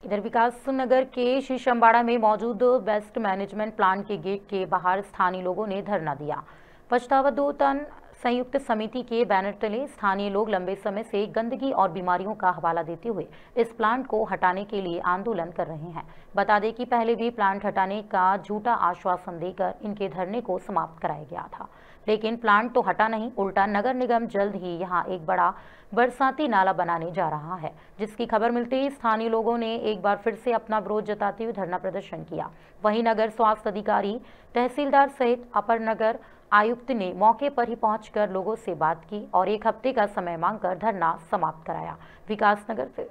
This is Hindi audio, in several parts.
इधर विकास नगर के शीशमबाड़ा में मौजूद वेस्ट मैनेजमेंट प्लांट के गेट के बाहर स्थानीय लोगों ने धरना दिया। पछतावा 2 टन संयुक्त समिति के बैनर तले स्थानीय लोग लंबे समय से गंदगी और बीमारियों का हवाला देते हुए इस प्लांट को हटाने के लिए आंदोलन कर रहे हैं। बता दें कि पहले भी प्लांट हटाने का झूठा आश्वासन देकर इनके धरने को समाप्त कराया गया था, लेकिन प्लांट तो हटा नहीं, उल्टा नगर निगम जल्द ही यहां एक बड़ा बरसाती नाला बनाने जा रहा है, जिसकी खबर मिलते ही स्थानीय लोगों ने एक बार फिर से अपना विरोध जताते हुए धरना प्रदर्शन किया। वहीं नगर स्वास्थ्य अधिकारी, तहसीलदार सहित अपर नगर आयुक्त ने मौके पर ही पहुंचकर लोगों से बात की और 1 हफ्ते का समय मांगकर धरना समाप्त कराया। विकास नगर से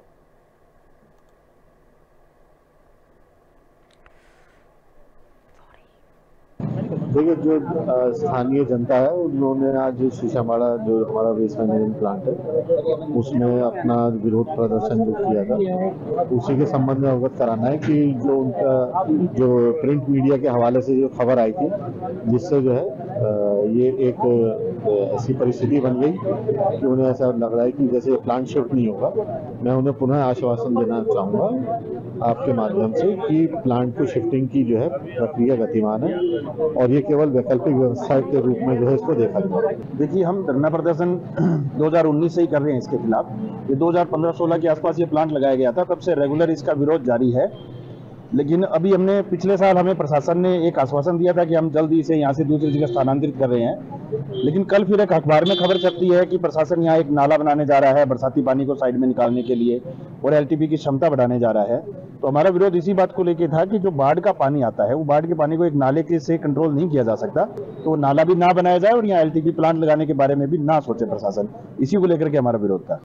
देखिए, जो स्थानीय जनता है उन्होंने आज शीशमबाड़ा जो हमारा वेस्ट मैनेजमेंट प्लांट है उसमें अपना विरोध प्रदर्शन जो किया था, उसी के संबंध में अवगत कराना है कि जो उनका जो प्रिंट मीडिया के हवाले से जो खबर आई थी, जिससे जो है ये एक ऐसी परिस्थिति बन गई कि उन्हें ऐसा लग रहा है कि जैसे प्लांट शिफ्ट नहीं होगा। मैं उन्हें पुनः आश्वासन देना चाहूँगा आपके माध्यम से कि प्लांट को शिफ्टिंग की जो है प्रक्रिया गतिमान है और ये केवल वैकल्पिक व्यवस्था के रूप में जो है इसको देखा जाए। देखिए, हम धरना प्रदर्शन 2019 से ही कर रहे हैं इसके खिलाफ। ये 2015-16 के आसपास ये प्लांट लगाया गया था, तब से रेगुलर इसका विरोध जारी है। लेकिन अभी हमने पिछले साल हमें प्रशासन ने एक आश्वासन दिया था कि हम जल्दी इसे यहाँ से दूसरी जगह स्थानांतरित कर रहे हैं, लेकिन कल फिर एक अखबार में खबर छपती है कि प्रशासन यहाँ एक नाला बनाने जा रहा है बरसाती पानी को साइड में निकालने के लिए और एलटीपी की क्षमता बढ़ाने जा रहा है। तो हमारा विरोध इसी बात को लेकर था कि जो बाढ़ का पानी आता है वो बाढ़ के पानी को एक नाले के से कंट्रोल नहीं किया जा सकता, तो नाला भी ना बनाया जाए और यहाँ एलटीपी प्लांट लगाने के बारे में भी ना सोचे प्रशासन। इसी को लेकर के हमारा विरोध था।